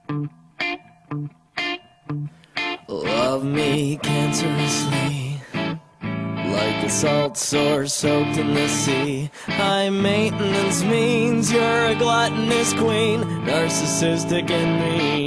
Love me cancerously, like a salt sore soaked in the sea. High maintenance means you're a gluttonous queen, narcissistic and mean.